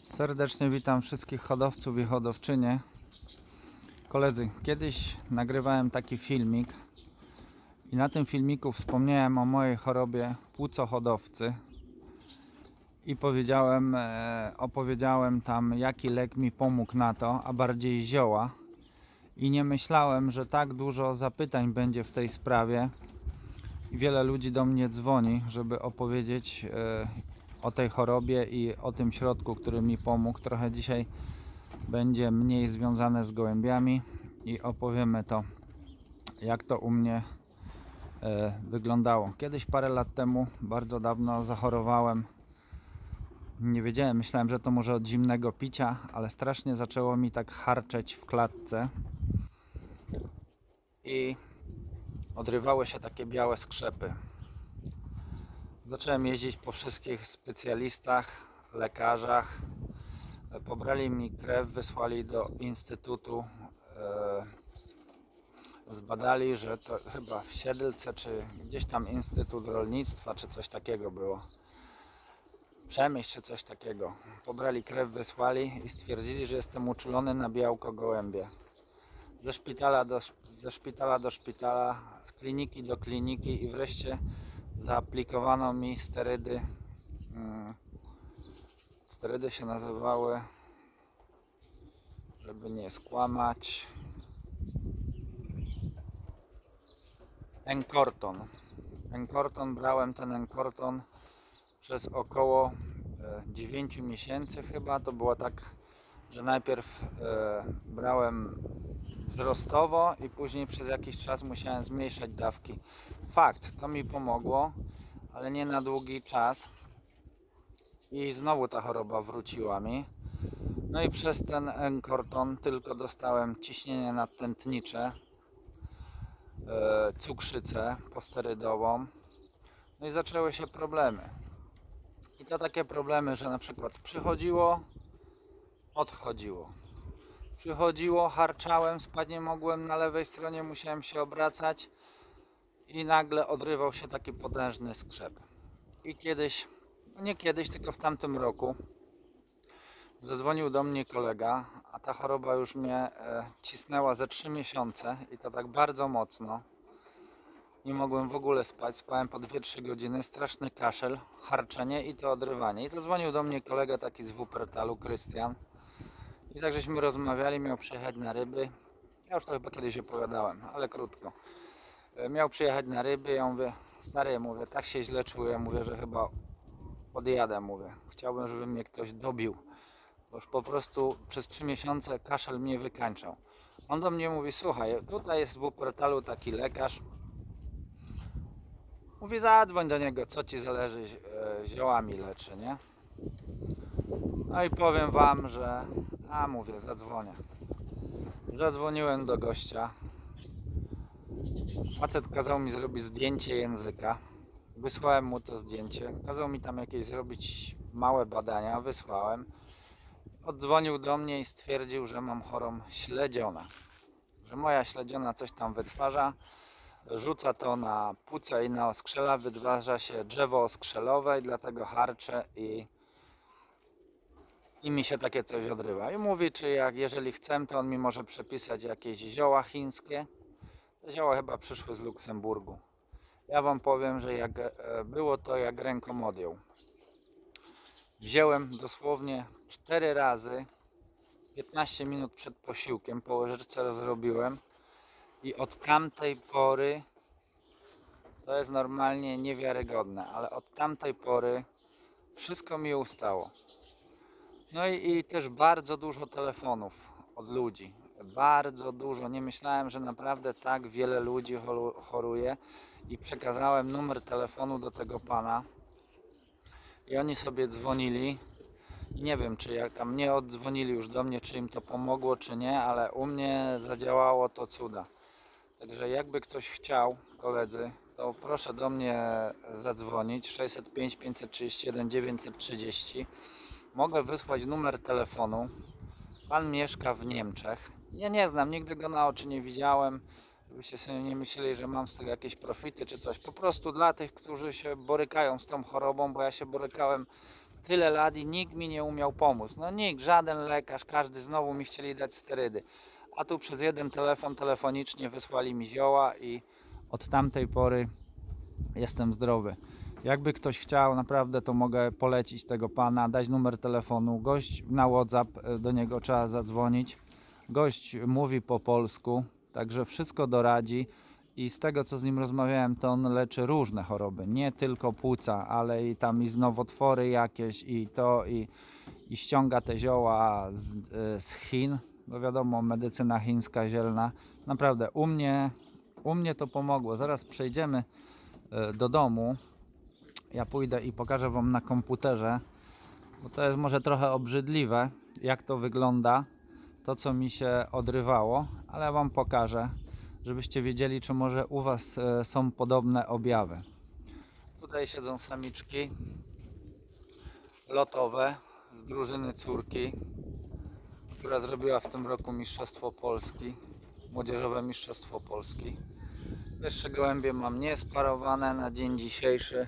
Serdecznie witam wszystkich hodowców i hodowczynie. Koledzy, kiedyś nagrywałem taki filmik i na tym filmiku wspomniałem o mojej chorobie płucohodowcy i opowiedziałem tam, jaki lek mi pomógł na to, a bardziej zioła, i nie myślałem, że tak dużo zapytań będzie w tej sprawie i wiele ludzi do mnie dzwoni, żeby opowiedzieć o tej chorobie i o tym środku, który mi pomógł. Trochę dzisiaj będzie mniej związane z gołębiami i opowiemy to, jak to u mnie wyglądało. Kiedyś, parę lat temu, bardzo dawno, zachorowałem. Nie wiedziałem, myślałem, że to może od zimnego picia, ale strasznie zaczęło mi tak harczeć w klatce i odrywały się takie białe skrzepy. Zacząłem jeździć po wszystkich specjalistach, lekarzach. Pobrali mi krew, wysłali do instytutu, zbadali, że to chyba w Siedlce, czy gdzieś tam Instytut Rolnictwa, czy coś takiego było, Przemyśl, czy coś takiego. Pobrali krew, wysłali i stwierdzili, że jestem uczulony na białko gołębie. Ze szpitala do szpitala, z kliniki do kliniki, i wreszcie zaaplikowano mi sterydy. Sterydy się nazywały, żeby nie skłamać, Enkorton. Brałem ten Enkorton przez około 9 miesięcy chyba. To było tak, że najpierw brałem wzrostowo i później przez jakiś czas musiałem zmniejszać dawki. Fakt, to mi pomogło, ale nie na długi czas i znowu ta choroba wróciła mi. No i przez ten Enkorton tylko dostałem ciśnienie nadtętnicze, cukrzycę posterydową, no i zaczęły się problemy. I to takie problemy, że na przykład przychodziło, odchodziło. Przychodziło, harczałem, spać nie mogłem, na lewej stronie musiałem się obracać i nagle odrywał się taki potężny skrzep. I kiedyś, no nie kiedyś, tylko w tamtym roku zadzwonił do mnie kolega, a ta choroba już mnie cisnęła ze 3 miesiące i to tak bardzo mocno. Nie mogłem w ogóle spać, spałem po 2-3 godziny, straszny kaszel, harczenie i to odrywanie. I zadzwonił do mnie kolega taki z Wuppertalu, Krystian. I tak żeśmy rozmawiali, miał przyjechać na ryby. Ja już to chyba kiedyś opowiadałem, ale krótko. Miał przyjechać na ryby, ja mówię, stary, mówię, tak się źle czuję, mówię, że chyba odjadę, mówię. Chciałbym, żeby mnie ktoś dobił, bo już po prostu przez 3 miesiące kaszel mnie wykańczał. On do mnie mówi, słuchaj, tutaj jest w Wuppertalu taki lekarz. Mówi, zadzwoń do niego, co ci zależy, ziołami leczy, nie? No i powiem wam, że mówię, zadzwonię. Zadzwoniłem do gościa. Facet kazał mi zrobić zdjęcie języka. Wysłałem mu to zdjęcie. Kazał mi tam jakieś zrobić małe badania. Wysłałem. Odzwonił do mnie i stwierdził, że mam chorą śledzionę. Że moja śledziona coś tam wytwarza. Rzuca to na płuca i na oskrzela. Wytwarza się drzewo oskrzelowe i dlatego harczę i mi się takie coś odrywa. I mówi, czy jeżeli chcę, to on mi może przepisać jakieś zioła chińskie. Te zioła chyba przyszły z Luksemburgu. Ja wam powiem, że jak było to, jak ręką odjął. Wziąłem dosłownie 4 razy, 15 minut przed posiłkiem, po łyżeczce rozrobiłem i od tamtej pory, to jest normalnie niewiarygodne, ale od tamtej pory wszystko mi ustało. No i też bardzo dużo telefonów od ludzi. Bardzo dużo. Nie myślałem, że naprawdę tak wiele ludzi choruje, i przekazałem numer telefonu do tego pana i oni sobie dzwonili. Nie wiem, czy jak tam nie oddzwonili już do mnie, czy im to pomogło, czy nie, ale u mnie zadziałało to cuda. Także jakby ktoś chciał, koledzy, to proszę do mnie zadzwonić 605 531 930. Mogę wysłać numer telefonu. Pan mieszka w Niemczech. Ja nie znam, nigdy go na oczy nie widziałem. Żebyście sobie nie myśleli, że mam z tego jakieś profity czy coś. Po prostu dla tych, którzy się borykają z tą chorobą, bo ja się borykałem tyle lat i nikt mi nie umiał pomóc. No nikt, żaden lekarz, każdy znowu mi chcieli dać sterydy. A tu przez jeden telefon telefonicznie wysłali mi zioła i od tamtej pory jestem zdrowy. Jakby ktoś chciał, naprawdę to mogę polecić tego pana, dać numer telefonu. Gość na WhatsApp, do niego trzeba zadzwonić. Gość mówi po polsku, także wszystko doradzi. I z tego, co z nim rozmawiałem, to on leczy różne choroby, nie tylko płuca, ale i tam i nowotwory jakieś i ściąga te zioła z Chin. No wiadomo, medycyna chińska zielna. Naprawdę u mnie to pomogło. Zaraz przejdziemy do domu. Ja pójdę i pokażę wam na komputerze, bo to jest może trochę obrzydliwe, jak to wygląda, to co mi się odrywało, ale wam pokażę, żebyście wiedzieli, czy może u was są podobne objawy. Tutaj siedzą samiczki lotowe z drużyny córki, która zrobiła w tym roku Mistrzostwo Polski, Młodzieżowe Mistrzostwo Polski. Jeszcze gołębie mam niesparowane na dzień dzisiejszy.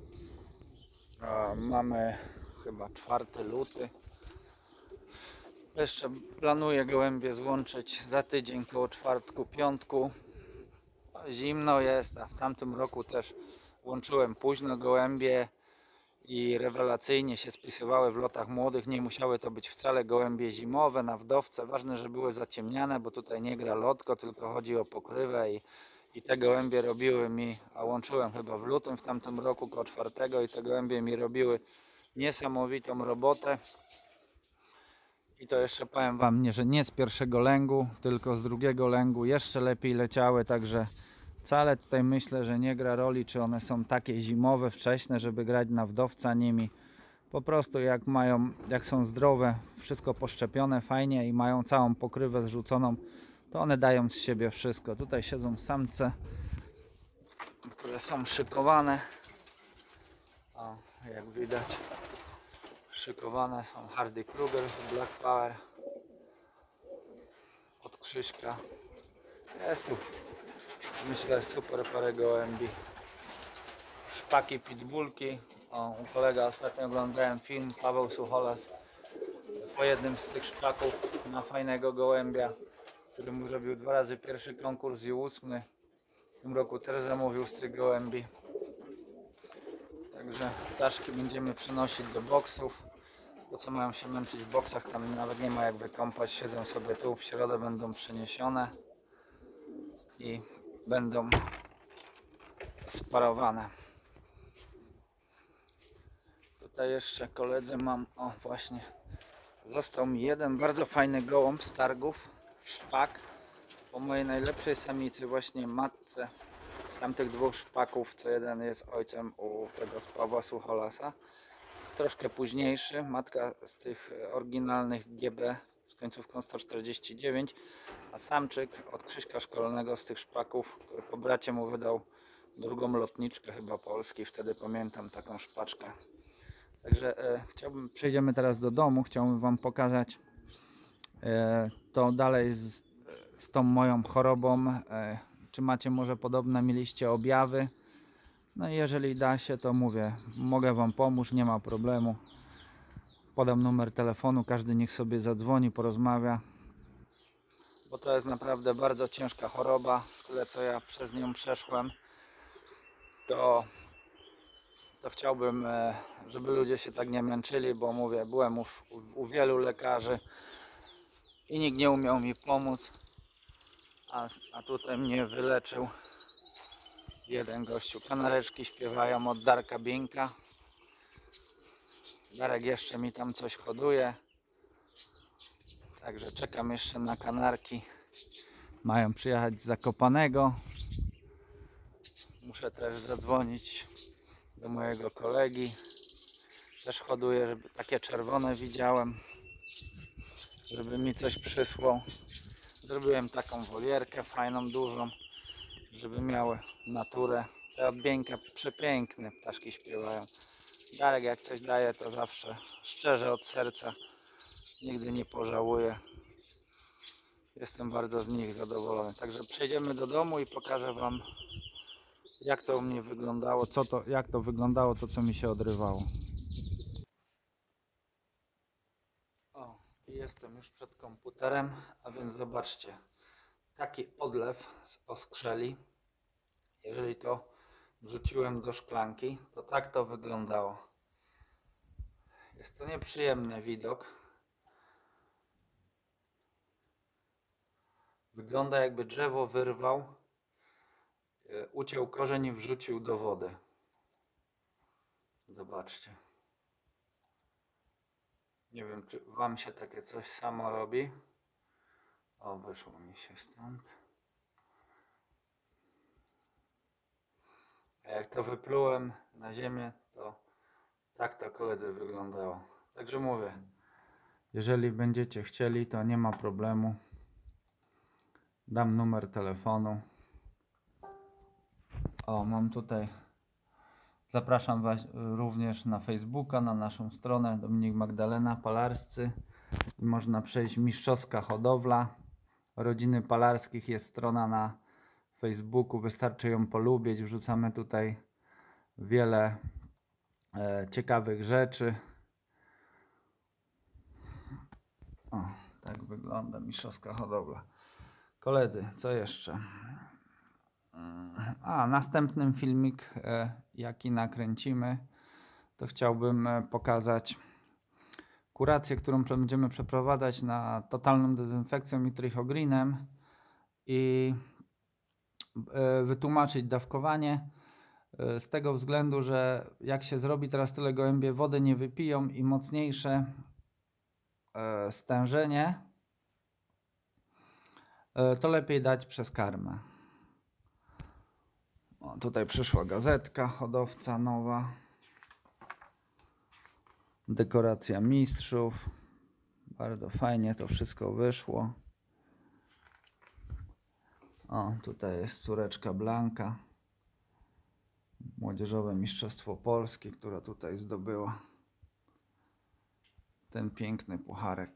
Mamy chyba 4 luty. Jeszcze planuję gołębie złączyć za tydzień koło czwartku, piątku. Zimno jest, a w tamtym roku też łączyłem późno gołębie i rewelacyjnie się spisywały w lotach młodych. Nie musiały to być wcale gołębie zimowe na wdowce. Ważne, że były zaciemniane, bo tutaj nie gra lotko, tylko chodzi o pokrywę i te gołębie robiły mi, a łączyłem chyba w lutym w tamtym roku koło 4 i te gołębie mi robiły niesamowitą robotę. I to jeszcze powiem wam, nie, że nie z pierwszego lęgu, tylko z drugiego lęgu jeszcze lepiej leciały, także wcale tutaj myślę, że nie gra roli, czy one są takie zimowe, wcześne, żeby grać na wdowca nimi. Po prostu jak są zdrowe, wszystko poszczepione fajnie i mają całą pokrywę zrzuconą, to one dają z siebie wszystko. Tutaj siedzą samce, które są szykowane. O, jak widać, szykowane są Hardy Kruger z Black Power od Krzyśka. Jest tu, myślę, super parę gołębi. Szpaki, pitbullki. O, u kolega ostatnio oglądałem film, Paweł Sucholas, po jednym z tych szpaków na fajnego gołębia, który mu zrobił 2 razy pierwszy konkurs i 8. W tym roku też zamówił z tych gołębi. Także ptaszki będziemy przenosić do boksów. Po co mają się męczyć w boksach, tam nawet nie ma jak wykąpać, siedzą sobie tu, w środę będą przeniesione i będą sparowane. Tutaj jeszcze koledzy mam, o właśnie, został mi jeden bardzo fajny gołąb z targów, szpak, po mojej najlepszej samicy, właśnie matce tamtych 2 szpaków, co jeden jest ojcem u tego z Pawła Sucholasa. Troszkę późniejszy, matka z tych oryginalnych GB z końcówką 149, a samczyk od Krzyśka Szkolnego z tych szpaków, który po bracie mu wydał drugą lotniczkę chyba Polski, wtedy pamiętam taką szpaczkę. Także przejdziemy teraz do domu, chciałbym wam pokazać to dalej z tą moją chorobą, czy macie może podobne, mieliście objawy. No i jeżeli da się, to mówię, mogę wam pomóc, nie ma problemu. Podam numer telefonu, każdy niech sobie zadzwoni, porozmawia. Bo to jest naprawdę bardzo ciężka choroba. Tyle co ja przez nią przeszłem, to chciałbym, żeby ludzie się tak nie męczyli, bo mówię, byłem u wielu lekarzy i nikt nie umiał mi pomóc. A tutaj mnie wyleczył jeden gościu. Kanareczki śpiewają od Darka Bieńka. Darek jeszcze mi tam coś hoduje. Także czekam jeszcze na kanarki. Mają przyjechać z Zakopanego. Muszę też zadzwonić do mojego kolegi. Też hoduje, żeby takie czerwone widziałem, żeby mi coś przysłał. Zrobiłem taką wolierkę fajną, dużą, żeby miały naturę. Te od Bieńka przepiękne ptaszki śpiewają. Darek jak coś daje, to zawsze szczerze od serca, nigdy nie pożałuję. Jestem bardzo z nich zadowolony. Także przejdziemy do domu i pokażę wam, jak to u mnie wyglądało, jak to wyglądało, to co mi się odrywało. I jestem już przed komputerem, a więc zobaczcie, taki odlew z oskrzeli. Jeżeli to wrzuciłem do szklanki, to tak to wyglądało. Jest to nieprzyjemny widok. Wygląda, jakby drzewo wyrwał, uciął korzeń i wrzucił do wody. Zobaczcie. Nie wiem, czy wam się takie coś samo robi. O, wyszło mi się stąd. A jak to wyplułem na ziemię, to tak to, koledzy, wyglądało. Także mówię, jeżeli będziecie chcieli, to nie ma problemu. Dam numer telefonu. O, mam tutaj. Zapraszam was również na Facebooka, na naszą stronę Dominik Magdalena Palarscy. I można przejść Mistrzowska Hodowla Rodziny Palarskich. Jest strona na Facebooku, wystarczy ją polubić. Wrzucamy tutaj wiele ciekawych rzeczy. O, tak wygląda Mistrzowska Hodowla. Koledzy, co jeszcze? A, następnym filmik, jaki nakręcimy, to chciałbym pokazać kurację, którą będziemy przeprowadzać na totalną dezynfekcją i trichogrinem i wytłumaczyć dawkowanie z tego względu, że jak się zrobi teraz tyle gołębie wody nie wypiją i mocniejsze stężenie, to lepiej dać przez karmę. O, tutaj przyszła gazetka hodowca nowa. Dekoracja mistrzów. Bardzo fajnie to wszystko wyszło. O, tutaj jest córeczka Blanka. Młodzieżowe Mistrzostwo Polski, która tutaj zdobyła ten piękny pucharek.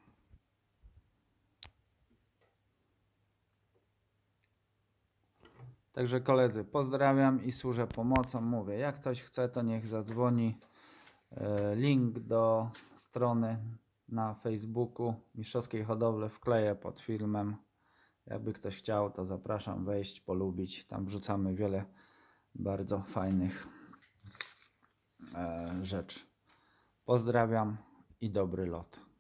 Także koledzy, pozdrawiam i służę pomocą. Mówię, jak ktoś chce, to niech zadzwoni. Link do strony na Facebooku Mistrzowskiej Hodowli wkleję pod filmem. Jakby ktoś chciał, to zapraszam wejść, polubić. Tam wrzucamy wiele bardzo fajnych rzeczy. Pozdrawiam i dobry lot.